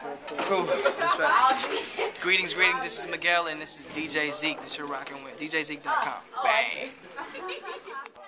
Cool. Respect. Greetings, greetings. This is Miguel, and this is DJ Zeke that you're rocking with. DJZeke.com. Bang.